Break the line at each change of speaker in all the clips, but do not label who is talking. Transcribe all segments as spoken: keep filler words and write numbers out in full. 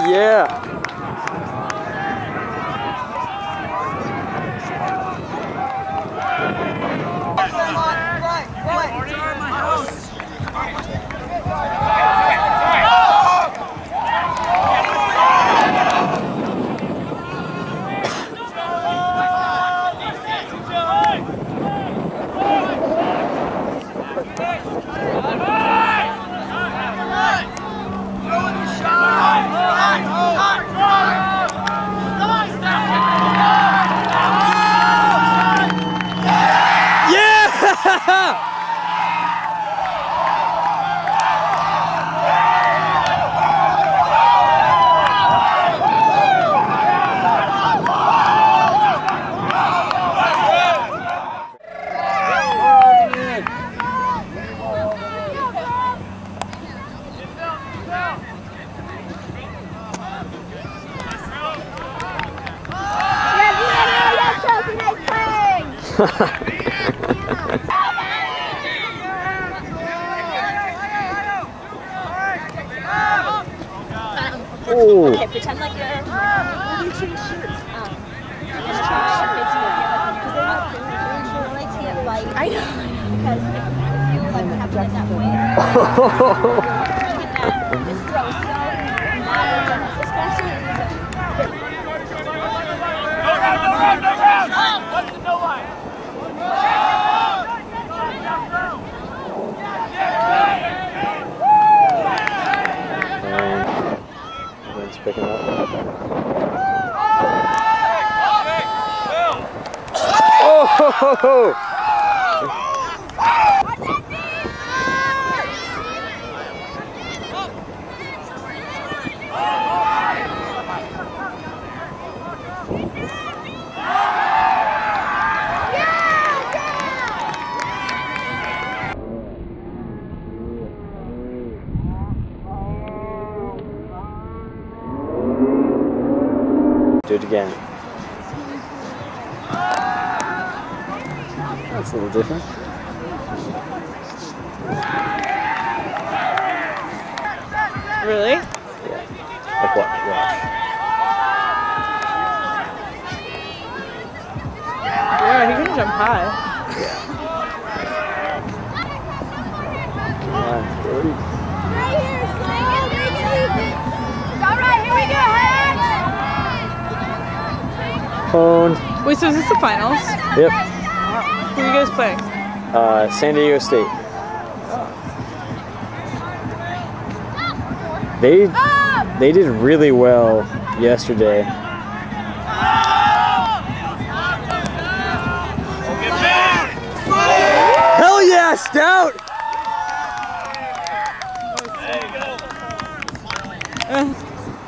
Yeah.
Oh. Okay, pretend like you're um, you change shirts. Um, and change shirts here. I like to get light. I know. Because if, if you like have it that way, this throws so much, especially no round, no round, no round. What's the no line?
Picking up. Oh! Do it again. That's a little different.
Really?
Yeah. Like what? Watch.
Yeah, he can jump high.
Yeah. Come on, Brody.
right here, Slay. Make it easy. It's all right. Here we go, Hatch.
Honed.
Wait, so is this the finals?
Yep.
Who are you guys playing?
Uh, San Diego State. They they did really well yesterday. Hell yeah, Stout!
There you go.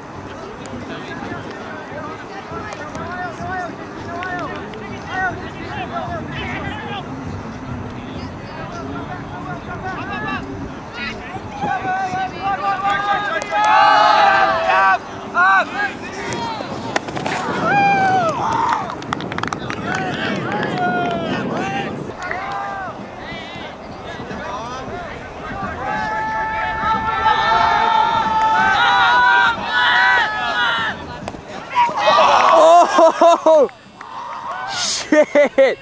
Oh shit!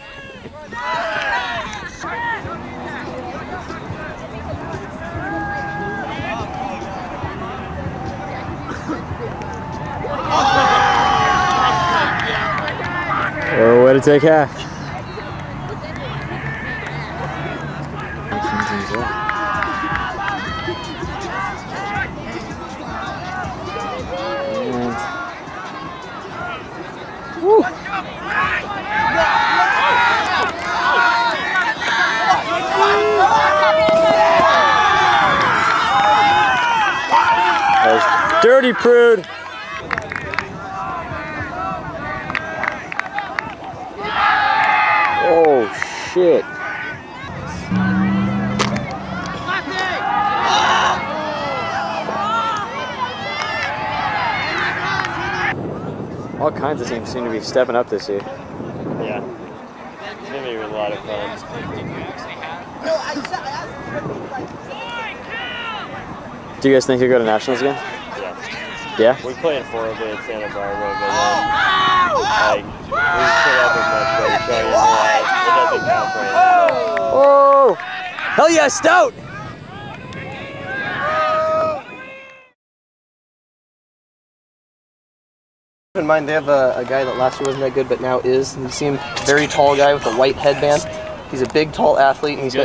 Oh, way to take half. Woo. That was dirty prude. Oh shit. All kinds of teams seem to be stepping up this year.
Yeah. It's going to be a lot of fun.
Do you guys think you'll go to nationals again?
Yeah.
Yeah?
We played horribly at Santa Barbara, but then, like, we put up a much better showing in Hawaii. It doesn't count for anything.
Oh! Hell yeah, Stout!
Keep in mind, they have a, a guy that last year wasn't that good, but now is. And you see him, very tall guy with a white headband. He's a big, tall athlete, and he's got